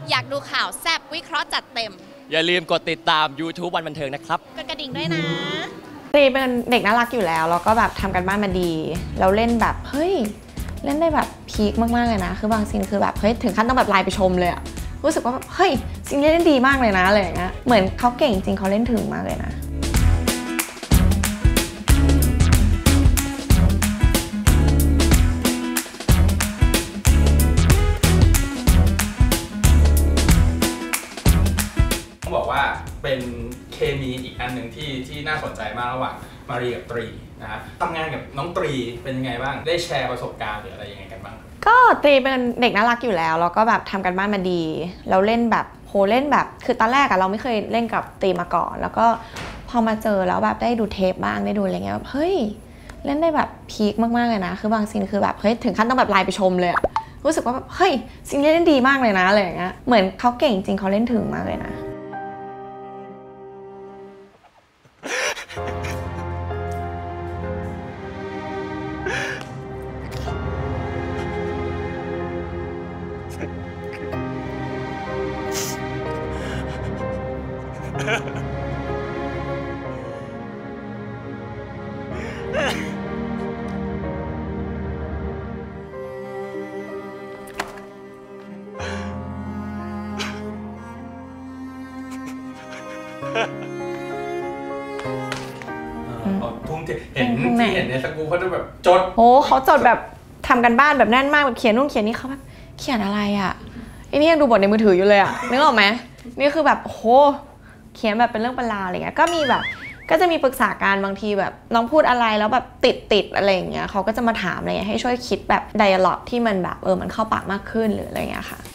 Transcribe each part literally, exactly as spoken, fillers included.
อยากดูข่าวแซ่บวิเคราะห์จัดเต็มอย่าลืมกดติดตาม ยูทูบ วันบันเทิงนะครับกดกระดิ่งด้วยนะตรีเป็นเด็กน่ารักอยู่แล้วแล้วก็แบบทำกันบ้านมาดีแล้วเล่นแบบเฮ้ยเล่นได้แบบพีคมากๆเลยนะคือบางซีนคือแบบเฮ้ยถึงขั้นต้องแบบไลน์ไปชมเลยอะรู้สึกว่าแบบเฮ้ยซีนนี้เล่นดีมากเลยนะอะไรอย่างเงี้ยเหมือนเขาเก่งจริงเขาเล่นถึงมากเลยนะบอกว่าเป็นเคมีอีกอันหนึ่งที่ที่น่าสนใจมากระหว่างมารีกับตรีนะฮะทำงานกับน้องตรีเป็นยังไงบ้างได้แชร์ประสบการณ์หรืออะไรยังไงกันบ้างก็ตรีเป็นเด็กน่ารักอยู่แล้วแล้วก็แบบทำกันบ้านมาดีแล้วเล่นแบบโหเล่นแบบคือตอนแรกอะเราไม่เคยเล่นกับตรีมาก่อนแล้วก็พอมาเจอแล้วแบบได้ดูเทปบ้างได้ดูอะไรเงี้ยแบบเฮ้ยเล่นได้แบบพีคมากๆเลยนะคือบางซีนคือแบบเฮ้ยถึงขั้นต้องแบบไลน์ไปชมเลยอะรู้สึกว่าแบบเฮ้ยซีนนี้เล่นดีมากเลยนะอะไรอย่างเงี้ยเหมือนเขาเก่งจริงเขาเล่นถึงมากเลยนะทุ่มเทเห็นที่เห็นในสกู๊ปเขาจะแบบจดโอ้เขาจดแบบทำกันบ้านแบบแน่นมากแบบเขียนนู่นเขียนนี่เขาแบบเขียนอะไรอ่ะไอ้นี่ยังดูบทในมือถืออยู่เลยอ่ะนึกออกไหมนี่คือแบบโหเขียนแบบเป็นเรื่องเป็นราวอะไรเงี้ยก็มีแบบก็จะมีปรึกษาการบางทีแบบน้องพูดอะไรแล้วแบบติดติดอะไรอย่างเงี้ยเขาก็จะมาถามอะไรเงี้ยให้ช่วยคิดแบบไดอะล็อกที่มันแบบเออมันเข้าปากมากขึ้นหรืออะไรเงี้ยค่ะ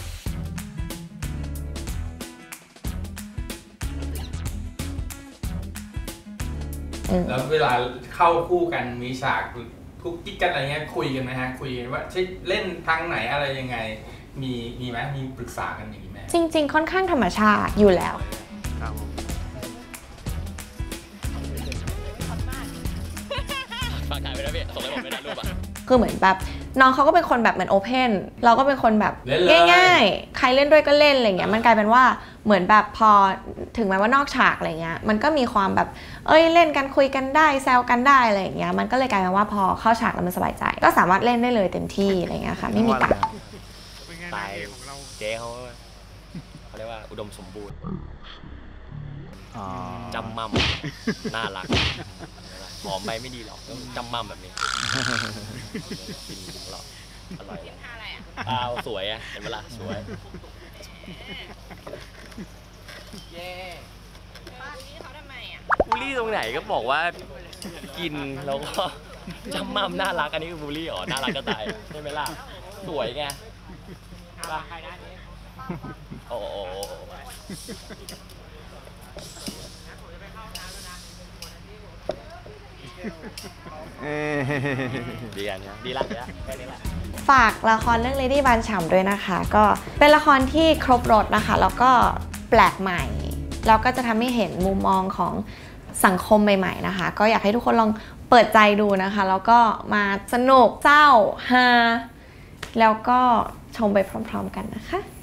แล้วเวลาเข้าคู่กันมีฉากทุกกิ๊กกันอะไรเงี้ยคุยกันไหมฮะคุยกันว่าใช่เล่นทางไหนอะไรยังไงมีมีไหมมีปรึกษากันอย่างนี้ไหมจริงๆค่อนข้างธรรมชาติอยู่แล้วฝากถ่ายไปนะพี่ส่งให้ผมไม่ได้รูปอ่ะคือเหมือนแบบน้องเขาก็เป็นคนแบบเหมือนโอเพนเราก็เป็นคนแบบง่ายๆใครเล่นด้วยก็เล่นอะไรเงี้ยมันกลายเป็นว่าเหมือนแบบพอถึงแม้ว่านอกฉากอะไรเงี้ยมันก็มีความแบบเอ้ยเล่นกันคุยกันได้แซวกันได้อะไรอย่างเงี้ยมันก็เลยกลายเป็นว่าพอเข้าฉากแล้วมันสบายใจก็สามารถเล่นได้เลยเต็มที่อะไรเงี้ยค่ะไม่มีกัดตายเจ๊เขาเขาเรียกว่าอุดมสมบูรณ์จำมั่มน่ารักหอมไปไม่ดีหรอกต้องจำมั่มแบบนี้กินหรอกอร่อยตาสวยอ่ะเห็นเวลาสวยเย้บูลลี่เขาทำไมอ่ะบูลลี่ตรงไหนก็บอกว่ากินแล้วก็จำมั่มน่ารักอันนี้คือบูลลี่อ๋อน่ารักก็ตายใช่ไหมล่ะสวยไงป่ะโอ้โหดีกันนะดีละดีละแค่นี้แหละฝากละครเรื่อง Lady บานฉ่ำด้วยนะคะก็เป็นละครที่ครบรสนะคะแล้วก็แปลกใหม่แล้วก็จะทำให้เห็นมุมมองของสังคมใหม่ๆนะคะก็อยากให้ทุกคนลองเปิดใจดูนะคะแล้วก็มาสนุกเศร้าฮาแล้วก็ชมไปพร้อมๆกันนะคะ